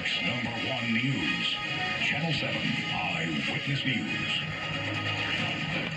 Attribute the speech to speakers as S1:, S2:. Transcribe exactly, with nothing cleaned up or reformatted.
S1: Talk's number one news. Channel seven Eyewitness News.